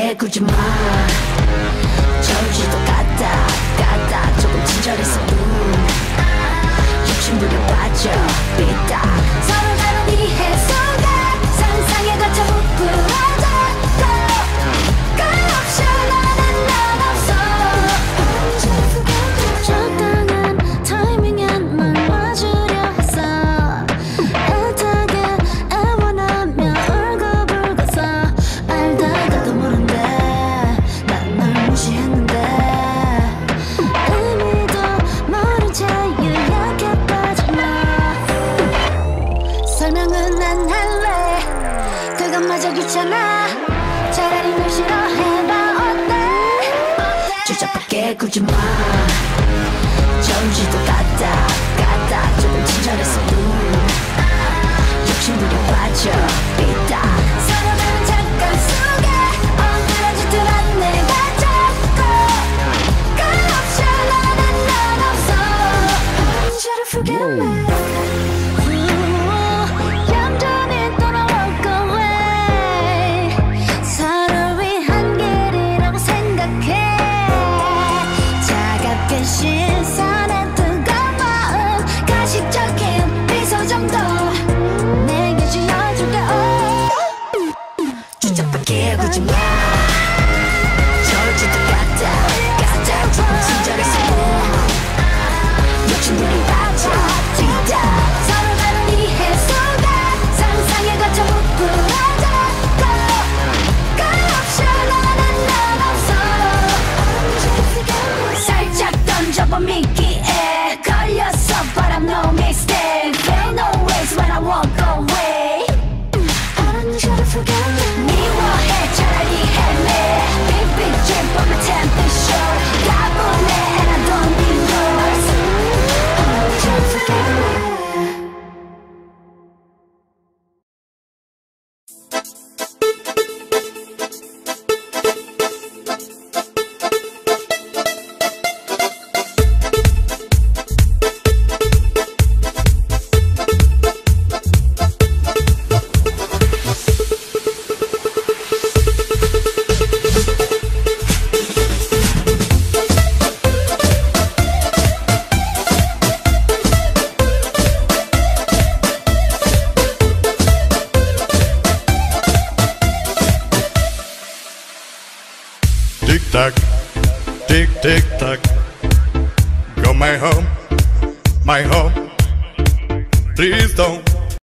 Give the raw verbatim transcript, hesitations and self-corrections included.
깨구지 마. 저지도 까딱 까딱 조금 친절했어도 욕심부려 빠져 삐딱. 서로 다른 이해 속에 상상에 갇혀 부풀어져. 끝 없이 너는 난 없어. 적당한 타이밍에만 와주려 했어. 애타게 애원하며 울고불고서 알다가도 모른대 난 널 무시했는데. 의미도 모른 채 유약해 빠져나. 설명은 안 할래. 그것마저 귀찮아. 차라리 널 싫어해봐 어때. 주저밖에 구지 마. 저지도 까딱 까딱 조금 친절했어도 욕심부려 빠져 삐딱. 서로 다른 잠깐 속에 엉그러지듯 내가 잡고 끝없이 너는 난 없어. 언제를 forget me. 얌전히 떠나 walk away. 서로 위한 길이라고 생각해. 차갑게 신선한 뜨거운 마음 가식적인 미소 정도 내게 지어줄게. 주저밖에 구지 마. 저지도 까딱 까딱 조금 친절했어. 욕심부려 빠져 뒷다. 서로 다른 이해 속에 상상에 갇혀 부풀어져. 끝없이 너는 난 없어. 살짝 던져봐 미끼에 걸렸어 but I'm no mistake. Feel no ways when I walk away. I don't need you to forget me. 미워해 차라리 헤매. Big big dream but my temp is short. 가보네 and I don't need yours. I don't need you to forget me. Tick tock, tick tick tock. Go my home, my home. Please don't